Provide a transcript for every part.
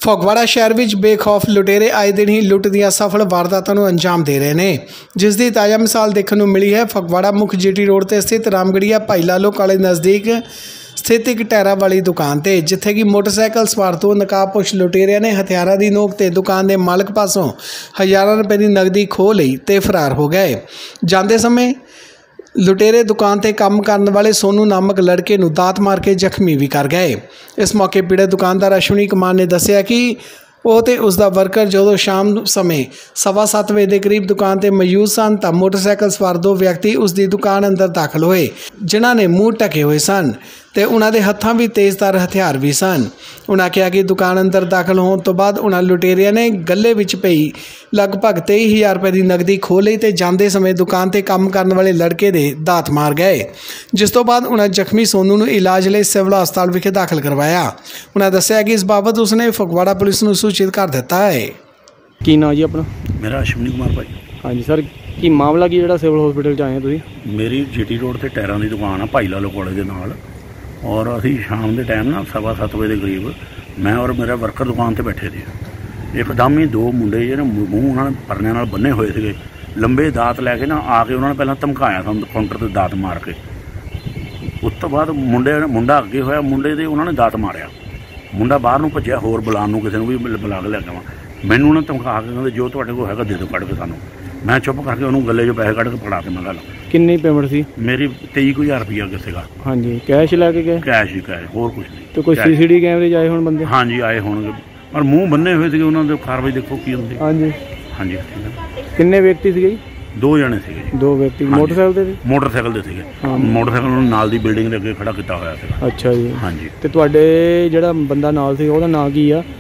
ਫਗਵਾੜਾ ਸ਼ਹਿਰ ਵਿੱਚ ਬੇਖੌਫ ਲੁਟੇਰੇ ਆਏ ਦਿਨ ਹੀ ਲੁੱਟ ਦੀਆਂ ਸਫਲ ਵਾਰਦਾਤਾਂ ਨੂੰ ਅੰਜਾਮ ਦੇ ਰਹੇ ਨੇ, ਜਿਸ ਦੀ ਤਾਜ਼ਾ ਮਿਸਾਲ ਦੇਖਣ ਨੂੰ ਮਿਲੀ ਹੈ। ਫਗਵਾੜਾ ਮੁੱਖ ਜੀਟੀ ਰੋਡ ਤੇ ਸਥਿਤ ਰਾਮਗੜੀਆ ਭਾਈ ਲਾਲੋ ਕਾਲੇ ਨਜ਼ਦੀਕ ਸਥਿਤ ਇੱਕ ਟਾਇਰਾਂ ਵਾਲੀ ਦੁਕਾਨ ਤੇ, ਜਿੱਥੇ ਕਿ ਮੋਟਰਸਾਈਕਲ ਸਵਾਰ ਤੋਂ ਨਕਾਬਪੋਸ਼ ਲੁਟੇਰਿਆਂ ਨੇ ਹਥਿਆਰਾਂ ਦੀ ਨੋਕ ਤੇ ਦੁਕਾਨ ਦੇ ਮਾਲਕ ਪਾਸੋਂ ਹਜ਼ਾਰਾਂ ਰੁਪਏ ਦੀ ਨਕਦੀ ਖੋਹ ਲਈ ਤੇ ਫਰਾਰ ਹੋ ਗਏ। ਜਾਂਦੇ ਸਮੇਂ ਲੁਟੇਰੇ दुकान ते काम करने वाले सोनू नामक लड़के नूं दात मार के जख्मी भी कर गए। इस मौके पीड़ित दुकानदार अश्विनी कुमार ने दस्सिया कि ਉਹ ਤੇ ਉਸ ਦਾ ਵਰਕਰ ਜਦੋਂ ਸ਼ਾਮ ਸਮੇਂ 7:15 ਵਜੇ ਦੇ ਕਰੀਬ ਦੁਕਾਨ ਤੇ ਮੌਜੂਦ ਸਨ ਤਾਂ ਮੋਟਰਸਾਈਕਲ ਸਵਾਰ ਦੋ ਵਿਅਕਤੀ ਉਸ ਦੀ ਦੁਕਾਨ ਅੰਦਰ ਦਾਖਲ ਹੋਏ, ਜਿਨ੍ਹਾਂ ਨੇ ਮੂੰਹ ਢਕੇ ਹੋਏ ਸਨ ਤੇ ਉਹਨਾਂ ਦੇ ਹੱਥਾਂ ਵਿੱਚ ਤੇਜ਼ਧਾਰ ਹਥਿਆਰ ਵੀ ਸਨ। ਉਹਨਾਂ ਕਿਹਾ ਕਿ ਦੁਕਾਨ ਅੰਦਰ ਦਾਖਲ ਹੋਣ ਤੋਂ ਬਾਅਦ ਉਹਨਾਂ ਲੁਟੇਰਿਆਂ ਨੇ ਗੱਲੇ ਵਿੱਚ ਪਈ ਲਗਭਗ 23,000 ਰੁਪਏ ਦੀ ਨਕਦੀ ਖੋਹ ਲਈ ਤੇ ਜਾਂਦੇ ਸਮੇਂ ਦੁਕਾਨ ਤੇ ਕੰਮ ਕਰਨ ਵਾਲੇ ਲੜਕੇ ਦੇ ਦਾਤ ਮਾਰ ਗਏ, ਜਿਸ ਤੋਂ ਬਾਅਦ ਉਹਨਾਂ ਜ਼ਖਮੀ ਸੋਨੂ ਨੂੰ ਇਲਾਜ ਲਈ ਸਿਵਲ ਹਸਪਤਾਲ ਵਿਖੇ ਦਾਖਲ ਕਰਵਾਇਆ। ਉਹਨਾਂ ਦੱਸਿਆ ਕਿ ਇਸ ਬਾਬਤ ਉਸਨੇ ਫਗਵਾੜਾ ਪੁਲਿਸ ਨੂੰ सूचित कर दिता है। की नाम जी अपना? मेरा अश्विनी कुमार भाई। हाँ जी सर, की मामला की जो सिविल हॉस्पिटल च आए तुसीं? मेरी जीटी रोड ते टायरां दी दुकान है भाई लालो कॉलेज के नाल, और असीं शाम के टाइम ना 7:15 बजे के करीब मैं और मेरा वर्कर दुकान ते बैठे थे। एकदम ही दो मुंडे जिहड़े मूँह उन्होंने परने नाल बन्ने हुए थे, लंबे दात लैके ना आके उन्होंने पहले धमकाया था काउंटर ते दात मार के। उस तो बाद मुंडा अगे होया, मुंडे दे उन्होंने दात मारिया, मुंडा बाहर नूं भज्जिया, होर बुलाउण नूं किसी नूं भी बुला के लैके आवां। मैनूं उन्होंने धमका के कहंदे जो तुहाडे कोल हैगा दे दो कढ के सानूं। मैं चुप करके उन्होंने गले चों पैसे कढ के फड़ा के मैं गल किन्नी पेमेंट सी? मेरी 23,000 रुपया किसी का। हाँ जी, कैश लैके गए? कैश ही कैश, होर कुछ नहीं। तो कोई CCTV कैमरे आए होण बंदे? हाँ जी आए होणगे, पर मूँह बन्ने हुए थे, उन्होंने कार्रवाई देखो की हुंदी। हाँ जी हाँ जी। किन्ने व्यक्ति सी? दो जने थे। दो व्यक्ति मोटरसाइकिल ते? मोटरसाइकिल ते थे। मोटरसाइकिल उन्होंने नाल दी बिल्डिंग दे अगे खड़ा किया होया सी। अच्छा जी। हाँ जी। ते तुहाडे जेड़ा बंदा नाल सी ओहदा नाम की आ?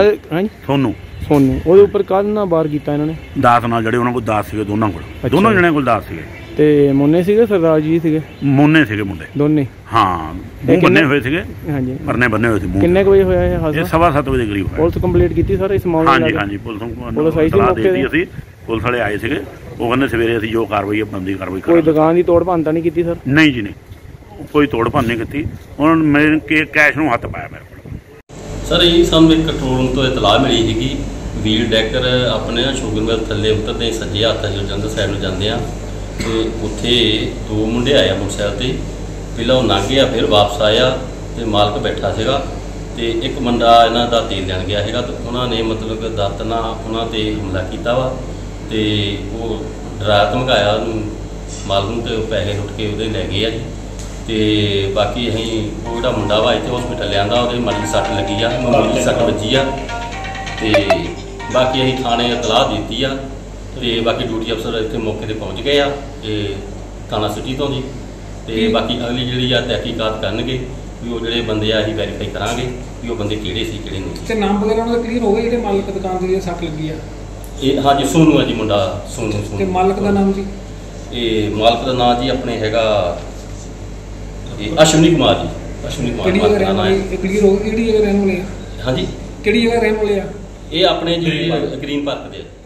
सोनू। सोनू ਉਹਦੇ ਉੱਪਰ ਕਾਹਦੇ ਨਾਲ ਵਾਰ ਕੀਤਾ ਇਹਨਾਂ ਨੇ? ਦਾਤ ਨਾਲ, ਜਿਹੜੇ ਉਹਨਾਂ ਕੋਲ ਦਾਤ ਸੀਗੇ ਦੋਨਾਂ ਕੋਲ, ਦੋਨੋਂ ਜਣਿਆਂ ਕੋਲ ਦਾਤ ਸੀਗੇ। ਤੇ ਮੋਨੇ ਸੀਗੇ ਸਰਦਾਰ ਜੀ ਸੀਗੇ? ਮੋਨੇ ਸੀਗੇ ਮੁੰਡੇ ਦੋਨੇ। ਹਾਂ, ਮੂੰਹ ਬੰਨੇ ਹੋਏ ਸੀਗੇ। ਹਾਂਜੀ, ਪਰਨੇ ਬੰਨੇ ਹੋਏ ਸੀ ਮੂੰਹ। ਕਿੰਨੇ ਵਜੇ ਹੋਇਆ ਇਹ ਹਾਦਸਾ? 7:15 ਵਜੇ ਦੇ ਕਰੀਬ ਹੋਇਆ। ਪੁਲਿਸ ਕੰਪਲੀਟ ਕੀਤੀ ਸਰ ਇਸ ਮਾਮਲੇ ਨਾਲ? ਹਾਂਜੀ ਹਾਂਜੀ, ਪੁਲਿਸ ਆਈ ਸੀ ਮੌਕੇ ਤੇ। ਅਸੀਂ ਪੁਲਿਸ ਵਾਲੇ ਆਏ ਸੀਗੇ, ਉਹ ਕਹਿੰਦੇ ਸਵੇਰੇ ਅਸੀਂ ਜੋ ਕਾਰਵਾਈ ਬੰਦੀ ਕਾਰਵਾਈ ਕਰਾਂਗੇ। ਕੋਈ ਦੁਕਾਨ ਦੀ ਤੋੜ ਭੰਨ ਤਾਂ ਨਹੀਂ ਕੀਤੀ ਸਰ? ਨਹੀਂ ਜੀ ਨਹੀਂ, ਕੋਈ ਤੋੜ ਭੰਨ ਨਹੀਂ ਕੀਤੀ। ਉਹਨਾਂ ਨੇ ਮੇਰੇ ਕੈਸ਼ ਨੂੰ ਹੱਥ ਪਾਇਆ ਮੇਰੇ ਕੋਲ। ਸਰ ਇਹ ਸਾਨੂੰ ਇੱਕ ਕੰਟਰੋਲ ਰੂਮ ਤੋਂ ਇਤਲਾਹ ਮਿਲੀ ਸੀਗੀ, ਵੀਲ ਡੈਕਰ ਆਪਣੇ ਸ਼ੂਗਰ ਮਿਲ ਥੱਲੇ ਉਤਰਦੇ ਸੱਜੇ ਹੱਥ ਜੋ ਜੰਦਰ ਸਾਈਡ ਨੂੰ ਜਾਂਦੇ ਆ, ਤੇ ਉੱਥੇ ਦੋ ਮੁੰਡੇ ਆਏ ਆ ਮੋਟਰਸਾਈਕਲ ਤੇ। ਪਹਿਲਾਂ ਉਹ ਲੰਘ ਗਿਆ, ਫਿਰ ਵਾਪਸ ਆਇਆ ਤੇ ਮਾਲਕ ਬੈਠਾ ਸੀਗਾ, ਤੇ ਇੱਕ ਮੁੰਡਾ ਇਹਨਾਂ ਦਾ ਤੇਲ ਲੈਣ ਗਿਆ ਸੀਗਾ, ਤੇ ਉਹਨਾਂ ਨੇ ਮਤਲਬ ਕਿ ਦਾਤ ਨਾਲ ਉਹਨਾਂ ਤੇ ਹਮਲਾ ਕੀਤਾ ਵਾ, ਤੇ ਉਹ ਡਰਾ ਧਮਕਾਇਆ ਉਹਨੂੰ ਮਾਲਕ ਨੂੰ, ਤੇ ਉਹ ਪੈਸੇ ਲੁੱਟ ਕੇ ਉਹਦੇ ਲੈ ਗਏ ਆ ਜੀ। ਤੇ ਬਾਕੀ ਅਸੀਂ ਉਹ ਜਿਹੜਾ ਮੁੰਡਾ ਵਾ ਇੱਥੇ ਹਸਪੀਟਲ ਲਿਆਂਦਾ, ਉਹਦੇ ਮਾੜੀ ਸੱਟ ਲੱਗੀ ਆ, ਮਾਮੂਲੀ ਸੱਟ ਵੱਜੀ ਆ, ਤੇ ਬਾਕੀ ਅਸੀਂ ਥਾਣੇ ਇਤਲਾਹ ਦਿੱਤੀ ਆ, ਤੇ ਬਾਕੀ ਡਿਊਟੀ ਅਫਸਰ ਇੱਥੇ ਮੌਕੇ ਤੇ ਪਹੁੰਚ ਗਏ ਆ ਤੇ ਥਾਣਾ ਸਿਟੀ ਤੋਂ ਜੀ। ਤੇ ਬਾਕੀ ਅਗਲੀ ਜਿਹੜੀ ਆ ਤਹਿਕੀਕਾਤ ਕਰਨਗੇ ਵੀ ਉਹ ਜਿਹੜੇ ਬੰਦੇ ਆ ਅਸੀਂ ਵੈਰੀਫਾਈ ਕਰਾਂਗੇ ਵੀ ਉਹ ਬੰਦੇ ਕਿਹੜੇ ਸੀ ਕਿਹੜੇ ਨਹੀਂ ਸੀ। ਤੇ ਨਾਮ ਵਗੈਰਾ ਉਹਨਾਂ ਦਾ ਕਲੀਅਰ ਹੋ ਗਿਆ ਜਿਹੜੇ ਮਾਲਕ ਦੁਕਾਨ ਦੀ ਸੱਟ ਲੱਗੀ ਆ? ਇਹ ਹਾਂਜੀ ਸੋਨੂ ਆ ਜੀ, ਮੁੰਡਾ ਸੋਨੂ। ਤੇ ਮਾਲਕ ਦਾ ਨਾਮ ਜੀ? ਇਹ ਮਾਲਕ ਦਾ ਨਾਮ ਜੀ ਆਪਣੇ ਹੈਗਾ ਅਸ਼ਵਨੀ ਕੁਮਾਰ ਜੀ। ਅਸ਼ਵਨੀ ਕੁਮਾਰ ਕਿਹੜੀ ਜਗ੍ਹਾ ਰਹਿਣ ਵਾਲੇ? ਇਹ ਕਲੀਅਰ ਹੋ ਗਿਆ ਕਿਹੜੀ ਜਗ੍ਹਾ ਰਹਿਣ ਵਾਲੇ ਆ? ਹਾਂਜੀ, ਕਿਹੜੀ ਜਗ੍ਹਾ ਰਹਿਣ ਵਾਲੇ ਆ? ਇਹ ਆਪਣੇ ਜੀ ਗ੍ਰੀਨ ਪਾਰਕ ਦੇ।